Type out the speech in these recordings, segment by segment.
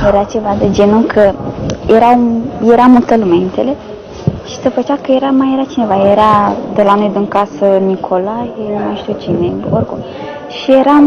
Era ceva de genul că era multă lume, înțelegi? Și se făcea că mai era cineva, era de la noi din casă Nicolae, nu mai știu cine, oricum. Și eram,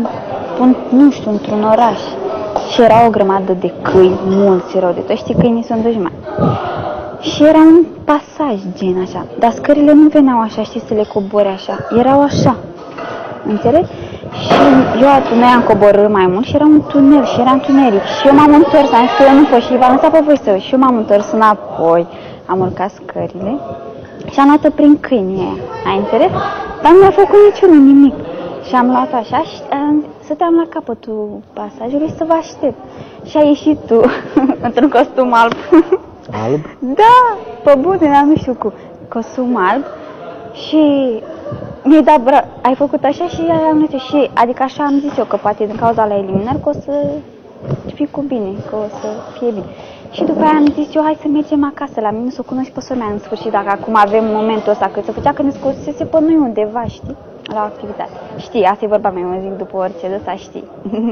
nu știu, într-un oraș și era o grămadă de câini, mulți erau de tot, știi, câinii sunt dușmani. Și era un pasaj gen așa, dar scările nu veneau așa, știi, să le cobori așa, erau așa, înțelegi? Și noi am coborât mai mult și era un tunel și era întuneric și eu m-am întors, am zis că eu nu pot și v-am lăsat pe voi să și eu m-am întors înapoi, am urcat scările și am luat-o prin câinii aia, ai înțeles? Dar nu mi-a făcut niciunul nimic și am luat-o așa și stăteam la capătul pasajului să vă aștept și ai ieșit tu într-un costum alb. Alb? Da, pe bune, dar nu știu cu costum alb și mi-ai dat ai făcut așa și am zis și adică așa am zis eu că poate din cauza la eliminări că o să fii cu bine, că o să fie bine. Și după aia am zis eu hai să mergem acasă la mine să o cunosc pe sora mea în sfârșit, dacă acum avem momentul ăsta, că se făcea că ne scosese pe noi undeva, știi, la o activitate. Știi, asta e vorba mea, mă zic după orice de asta, știi.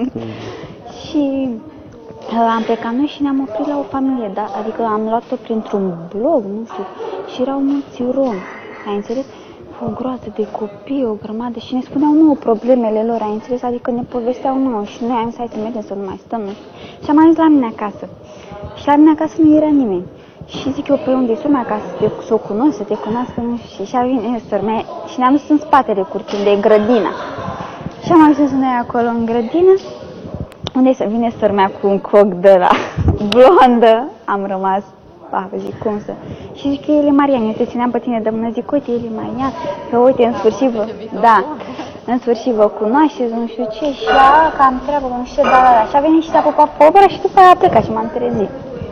Și am plecat noi și ne-am oprit la o familie, da? Adică am luat-o printr-un blog, nu știu, și erau mulți romi, ai înțeles? O groază de copii, o grămadă și ne spuneau nouă problemele lor, ai înțeles? Adică ne povesteau nouă și noi am zis hai să mergem să nu mai stăm, nu știu. Și am ajuns la mine acasă. Și la mine acasă nu era nimeni. Și zic eu, păi unde e sora mea ca să o cunosc, să te cunoască, nu știu. Și a venit sora mea și ne-am dus în spatele curții, unde e grădina. Și am ajuns noi acolo în grădină, unde vine sora mea cu un coc de la blondă. Am rămas, zic, cum să... Și zic că el e Marian, eu te țineam pe tine de mână, zic, uite, el e Marian, că uite, în sfârșit vă... Da, în sfârșit vă cunoașteți, nu știu ce, și că am treabă, nu știu ce, da. Și a venit și s-a pupat pe obra și după aia a plecat și m-am trezit.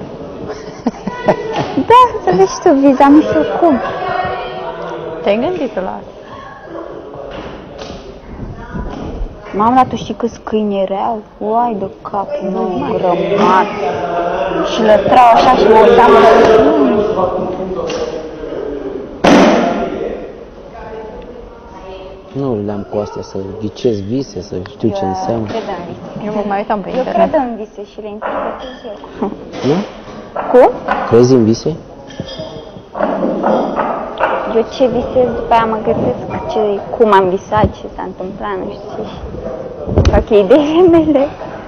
Da, să vezi și tu, viza, nu știu cum. Te-ai gândit la asta? Mama, tu știi câți câini erau? Uai de capul meu, grămat. Și lătrau așa și mă uitam la Nu le-am cu astea să ghicesc vise, să știu ce înseamnă. Eu cred în vise. Eu mă mai uitam pe Eu internet. cred în vise și le interpretez eu. Nu? Cum? Crezi în vise? Eu ce visez, după aia mă gândesc cum am visat, ce s-a întâmplat, nu știu ce. Fac ideile mele.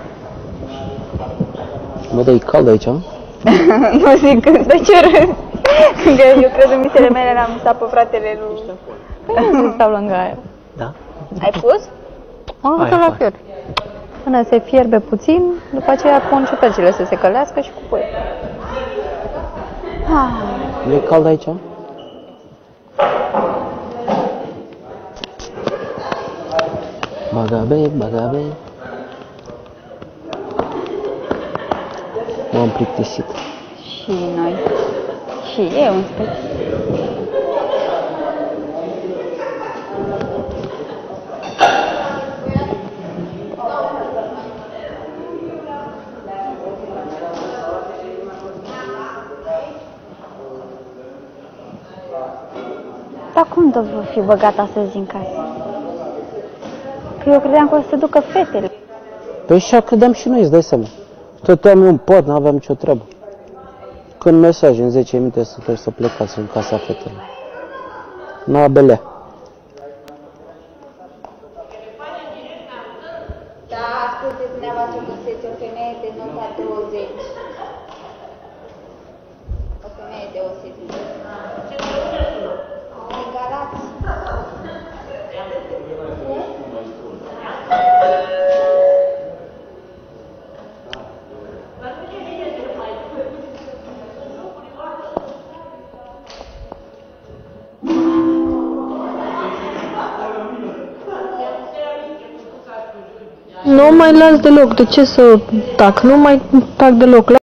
Bă, dar e cald aici, nu? Nu zic de ce râd. Că eu cred în visele mele, l-am visat pe fratele lui. Păi nu stau lângă aer. Da. Ai pus? Am avut la fier. Până se fierbe puțin, după aceea pun ciupercile să se călească și cu puiul. Nu e cald aici? Bagabe, bagabe. M-am plictisit. Și noi. Și eu, în special. Dar cum de vă fi băgat astăzi în casă? Că eu credeam că o să se ducă fetele. Păi așa credeam și noi, îți dai seama. Stăteam eu în pod, n-aveam nicio treabă. Când mesaj în 10 minute să plecați în casa fetelor. N-a belea. Da, asculteți, dumneavoastră găseți o femeie de nota 20. O femeie deosebită. Egalați. Nu mai las deloc. De ce să tac? Nu mai tac deloc.